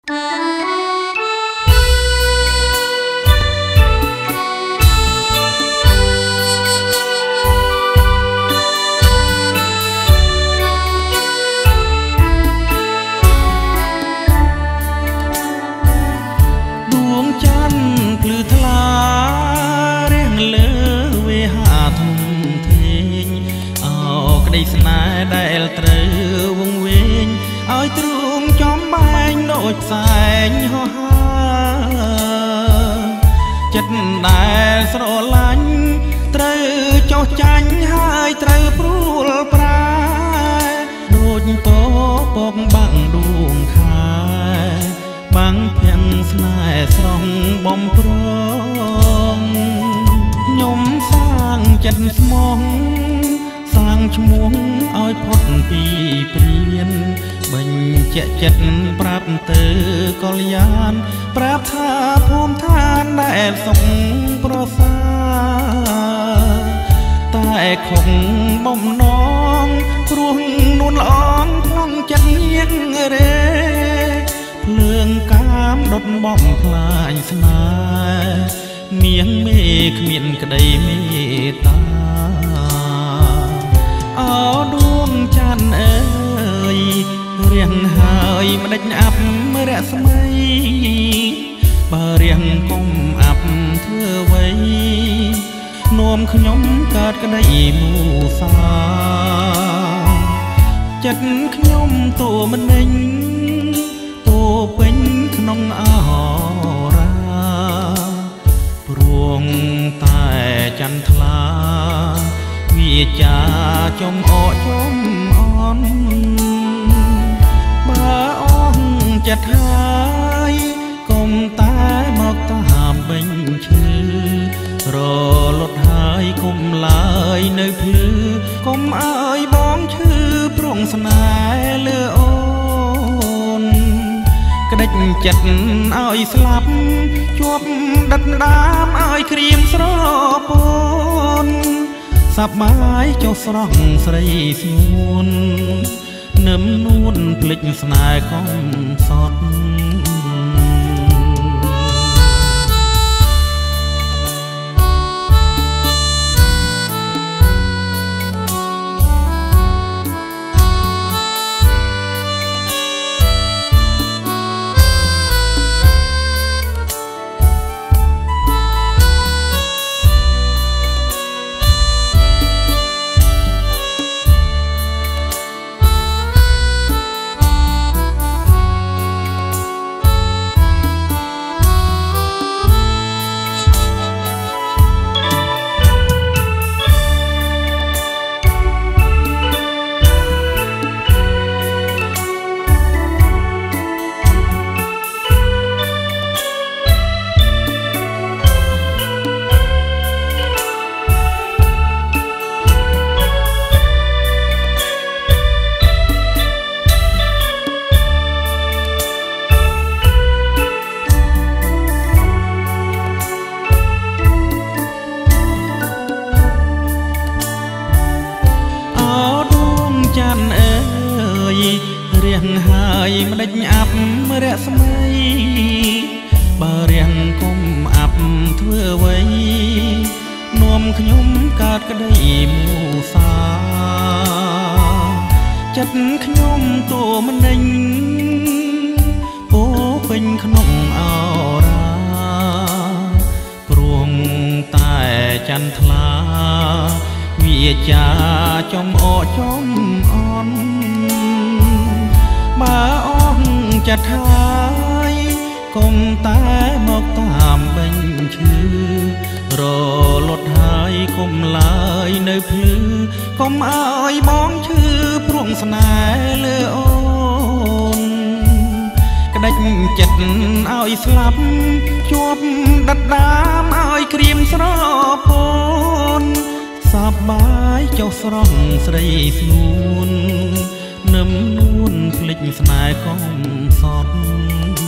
ស្នេហ៍ដែលត្រូវវង្វេងឲ្យទ្រូងចំបែងដូចផ្សែងហោះហើរចិត្តដែលស្រឡាញ់ត្រូវចោះចាញ់ហើយត្រូវព្រួលប្រែដូចពពកបាំងដួងខែបាំងភាំងស្នេហ៍ស្រងបំប្រងខ្ញុំសាងចិត្តស្មងសាងឈ្មោះឲ្យផុតពីព្រានបញ្ជាក់ចិត្តប្រាប់ទៅកល្យានប្រាប់ថាភូមិឋានដែលសុខប្រសើរតែខុសបំណងព្រោះនួនល្អងផ្លង់ចិត្តញៀងរេភ្លើងកាមដុតបំផ្លាញស្នេហ៍មានមេគ្មានក្តីមេត្តាអោដួងច័ន្ទអើយរៀងហើយម្ដេចអាប់រស្មីបើរៀងកុំអាប់ធ្វើអ្វីនោមខ្ញុំកើតក្តីមូសាចិត្តខ្ញុំតួមិនមិញពោពេញក្នុងអរាព្រួងតែចន្ទថ្លាវាចាចំអកចំអន់បើអស់ចិត្តហើយកុំតែមកតាមបេញឈឺរលត់ហើយកុំឡើយនៅភ្លឺកុំអើយបងឈឺព្រងស្នេហ៍លើអូនក្ដិចចិត្តឲ្យស្លាប់ជាប់ដិតដាមឲ្យក្រៀមស្រពនសប្បាយចុះស្រស់ស្រីស្ងួននឹមនួនភ្លេចស្នេហ៍កំសត់រៀងហើយម្ដេចអាប់រស្មីបើរៀងកុំអាប់ធ្វើអ្វីនាំខ្ញុំកើតក្តីមូសាចិត្តខ្ញុំតួមិននិញពោពេញក្នុងអរាព្រួងតែចន្ទថ្លាវាចាចំអកចំអន់បើអស់ចិត្តហើយកុំតែមកតាមបេញឈឺរលត់ហើយកុំឡើយនៅភ្លឺកុំអើយបងឈឺព្រោះស្នេហ៍លើអូនក្ដិចចិត្តឲ្យស្លាប់ជាប់ដិតដាមឲ្យក្រៀមស្រពនសប្បាយចុះស្រស់ស្រីស្ងួននឹមនួនភ្លេចស្នេហ៍កំសត់